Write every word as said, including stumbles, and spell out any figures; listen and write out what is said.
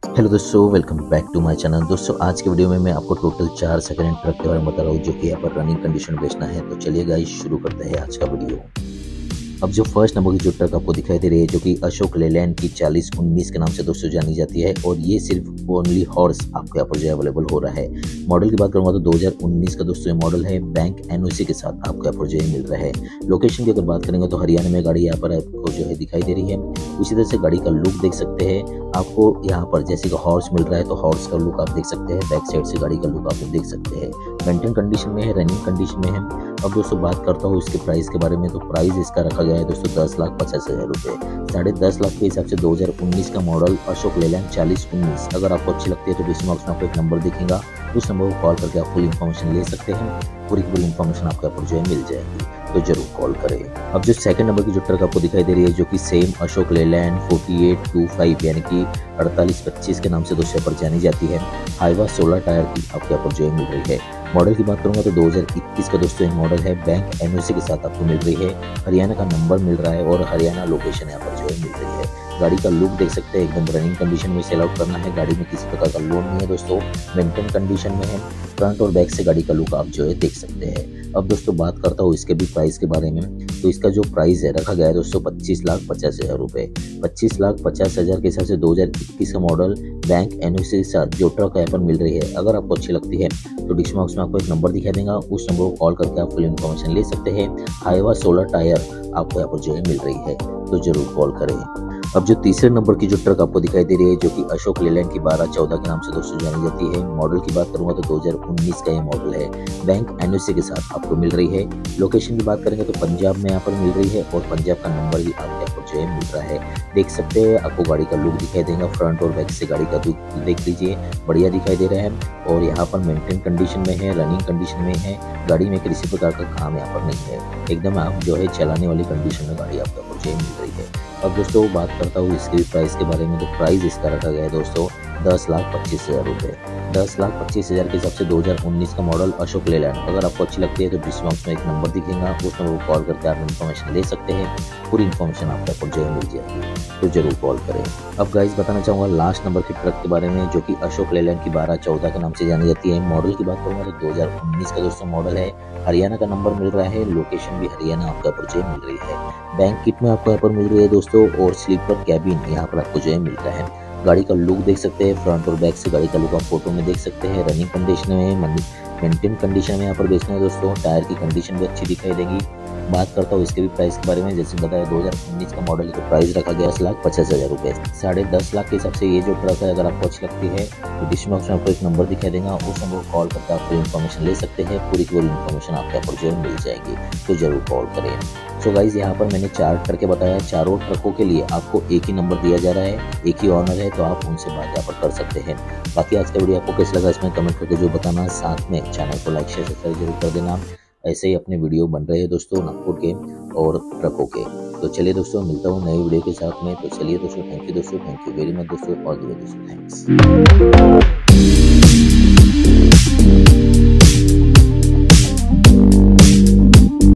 Hello दोस्तों, welcome back to my channel. दोस्तों आज के वीडियो में मैं आपको टोटल चार सेकेंड हैंड ट्रक के बारे में बता रहा हूँ जो कि यहाँ पर रनिंग कंडीशन में बेचना है। तो चलिए गाइस शुरू करते हैं आज का वीडियो। अब जो फर्स्ट नंबर की जो ट्रक आपको दिखाई दे रही है जो कि अशोक लेलैंड की चालीस उन्नीस के नाम से दोस्तों जानी जाती है और ये सिर्फ ओनली हॉर्स आपको यहाँ पर जो अवेलेबल हो रहा है। मॉडल की बात करूंगा तो दो हज़ार उन्नीस का दोस्तों ये मॉडल है। बैंक एनओसी के साथ आपको यहाँ पर जो है मिल रहा है। लोकेशन की अगर बात करेंगे तो हरियाणा में गाड़ी यहाँ पर आपको जो है दिखाई दे रही है। उसी तरह से गाड़ी का लुक देख सकते हैं। आपको यहाँ पर जैसे कि हॉर्स मिल रहा है तो हॉर्स का लुक आप देख सकते हैं। बैक साइड से गाड़ी का लुक आप देख सकते हैं। मेंटेन कंडीशन में है, रनिंग कंडीशन में है। अब दोस्तों बात करता हूँ इसके प्राइस के बारे में। तो प्राइस इसका रखा गया है दोस्तों दस लाख पचास हजार रुपये। साढ़े दस लाख के हिसाब से दो हज़ार उन्नीस का मॉडल अशोक लेलैंड चालीस उन्नीस। अगर आपको अच्छी लगती है तो डिस्क्रिप्शन में आपको एक नंबर दिखेगा, उस नंबर को कॉल करके आप फुल इन्फॉर्मेशन ले सकते हैं। पूरी पूरी इन्फॉर्मेशन आपको यहाँ पर जो है मिल जाएगी, तो जरूर कॉल करें। अब जो सेकंड नंबर की जो ट्रक आपको दिखाई दे रही है जो कि सेम अशोक लेलैंड अड़तालीस पच्चीस यानी कि अड़तालीस पच्चीस के नाम से दोस्तों पर जानी जाती है। हाईवा सोलह टायर की आपको यहाँ पर जो है मिल रही है। मॉडल की बात करूंगा तो दो हज़ार इक्कीस का दोस्तों मॉडल है। बैंक एनओसी के साथ आपको मिल रही है। हरियाणा का नंबर मिल रहा है और हरियाणा लोकेशन यहाँ पर जो है मिल रही है। गाड़ी का लुक देख सकते हैं, एकदम रनिंग कंडीशन में सेल आउट करना है। गाड़ी में किसी प्रकार का लोन नहीं है दोस्तों, मेंटेन कंडीशन में है। फ्रंट और बैक से गाड़ी का लुक आप जो है देख सकते हैं। अब दोस्तों बात करता हूँ इसके भी प्राइस के बारे में। तो इसका जो प्राइस है रखा गया है दोस्तों पच्चीस लाख पचास हजार रुपये। पच्चीस लाख पचास हजार के हिसाब से दो हज़ार इक्कीस का मॉडल बैंक एनओसी के साथ जो ट्रक यहाँ पर मिल रही है। अगर आपको अच्छी लगती है तो डिस्क्रिप्शन बॉक्स में आपको एक नंबर दिखा देगा, उस नंबर को कॉल करके आप फुल इन्फॉर्मेशन ले सकते हैं। हाईवा सोलह टायर आपको यहाँ पर जो है मिल रही है, तो जरूर कॉल करें। अब जो तीसरे नंबर की जो ट्रक आपको दिखाई दे रही है जो कि अशोक लेलैंड की बारह चौदह के नाम से दोस्तों जानी जाती है। मॉडल की बात करूंगा तो दो हज़ार उन्नीस का ये मॉडल है। बैंक एनओसी के साथ आपको मिल रही है। लोकेशन की बात करेंगे तो पंजाब में यहाँ पर मिल रही है और पंजाब का नंबर भी आपको यहाँ पर जो है मिल रहा है। देख सकते हैं, आपको गाड़ी का लुक दिखाई देगा। फ्रंट और बैक से गाड़ी का लुक देख लीजिए, बढ़िया दिखाई दे रहा है। और यहाँ पर मेंटेन कंडीशन में है, रनिंग कंडीशन में है। गाड़ी में किसी प्रकार का काम यहाँ पर नहीं है, एकदम आप जो है चलाने वाली कंडीशन में गाड़ी आपको जो है मिल रही है। अब दोस्तों बात करता हूँ इसके भी प्राइस के बारे में। तो प्राइस इसका रखा गया है दोस्तों दस लाख पच्चीस हजार रुपये। दस लाख पच्चीस हजार के हिसाब से दो हज़ार उन्नीस का मॉडल अशोक लेलैंड। अगर आपको अच्छी लगती है तो डिस्क्रिप्शन बॉक्स में एक नंबर दिखेगा, उस नंबर को कॉल करके आप इन्फॉर्मेशन ले सकते हैं। पूरी इन्फॉर्मेशन आपको जो है मिल जाएगी, तो जरूर कॉल करें। अब गाइस बताना चाहूँगा लास्ट नंबर की ट्रक के बारे में जो कि अशोक लेलैंड की बारह चौदह के नाम से जानी जाती है। मॉडल की बात करूँगा तो दो हज़ार उन्नीस का दोस्तों मॉडल है। हरियाणा का नंबर मिल रहा है, लोकेशन भी हरियाणा आपको यहाँ पर जो मिल रही है। बैंक किट में आपको यहाँ पर मिल रही है दोस्तों और स्लीपर कैबिन यहाँ पर आपको जो है मिलता है। गाड़ी का लुक देख सकते हैं, फ्रंट और बैक से गाड़ी का लुक आप फोटो में देख सकते हैं। रनिंग कंडीशन में, मेंटेन कंडीशन में यहाँ पर बेचना है दोस्तों। टायर की कंडीशन भी अच्छी दिखाई देगी। बात करता हूँ इसके भी प्राइस के बारे में। जैसे बताया दो हज़ार उन्नीस का मॉडल का प्राइस रखा गया दस लाख पचास हजार रुपये। साढ़े दस लाख के हिसाब से ये जो ट्रक है अगर आपको अच्छी लगती है तो डिस्क्रिप्शन बॉक्स में आपको एक नंबर दिखाई देगा, उस नंबर को कॉल करके आप पूरी इन्फॉर्मेशन ले सकते हैं। पूरी पूरी इन्फॉर्मेशन आपको यहाँ पर जो है मिल जाएगी, तो जरूर कॉल करें। सो गाइज यहाँ पर मैंने चार ट्रकें बताया। चारों ट्रकों के लिए आपको एक ही नंबर दिया जा रहा है, एक ही ऑनर है, तो आप उनसे बात यहाँ पर कर सकते हैं। बाकी आज का वीडियो आपको कैसा लगा इसमें कमेंट करके जो बताना, साथ में चैनल को लाइक शेयर सब्सक्राइब जरूर कर देना। ऐसे ही अपने वीडियो बन रहे हैं दोस्तों नागपुर के और ट्रकों के। तो चलिए दोस्तों मिलता हूँ नई वीडियो के साथ में। तो चलिए दोस्तों, थैंक यू दोस्तों, थैंक यू वेरी मच दोस्तों, और दोस्तों थैंक्स।